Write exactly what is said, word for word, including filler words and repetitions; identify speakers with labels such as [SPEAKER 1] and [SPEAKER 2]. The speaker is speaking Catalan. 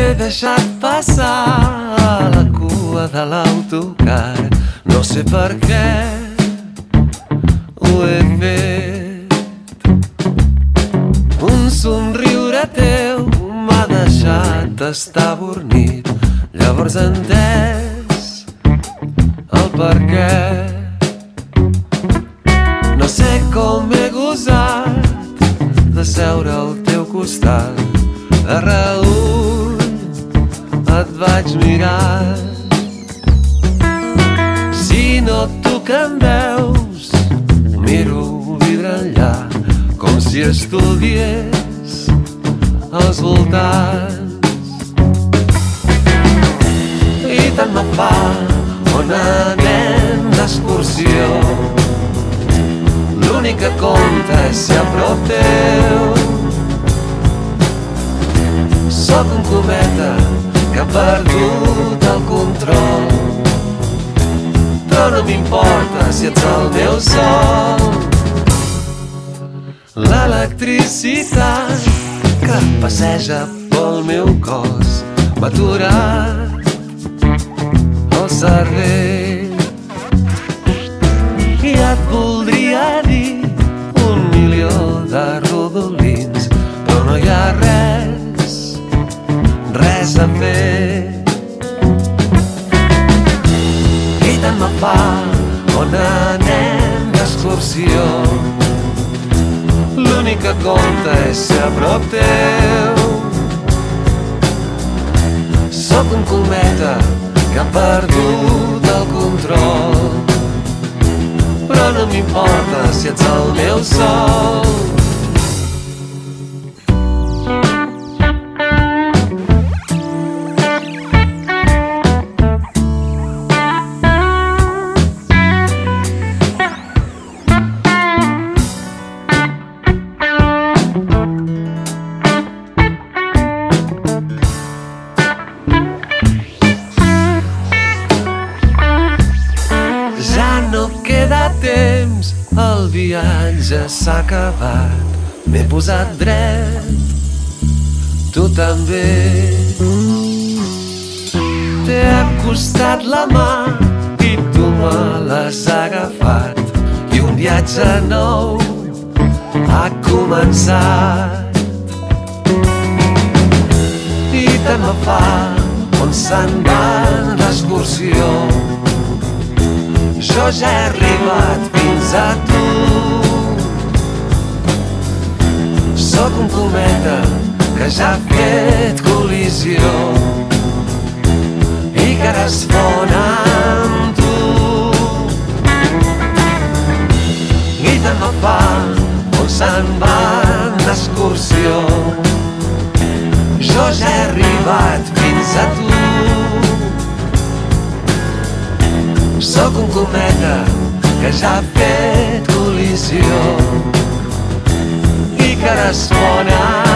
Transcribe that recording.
[SPEAKER 1] T'he deixat passar a la cua de l'autocar. No sé per què ho he fet. Un somriure teu m'ha deixat estabornit. Llavors he entès el per què. No sé com he gosat de seure al teu costat. De reüll et vaig mirar. Si no tu que em veus, miro vidre enllà, com si estudiés als voltants. I tant me fa on anem d'excursió. L'únic que compta és ser a prop teu. Sóc un cometa que ha perdut el control, però no m'importa si ets el meu sol. L'electricitat que passeja pel meu cos m'ha aturat el cervell. I et voldria dir un milió de rodolins, però no hi ha res, res a fer. I tant me fa on anem d'excursió. L'únic que compta és ser a prop teu. Sóc un cometa que ha perdut el control, però no m'importa si ets el meu sol. No queda temps, el viatge s'ha acabat. M'he posat dret, tu també. T'he acostat la mà i tu me l'has agafat. I un viatge nou ha començat. I tant me fa on se'n van d'excursió. Jo ja he arribat fins a tu. Sóc un cometa que ja ha fet col·lisió i que ara es fon amb tu. I tant me fa on se'n van d'excursió. Jo ja he arribat fins a tu. Sóc un cometa que ja ha fet col·lisió i que ara es fon amb tu.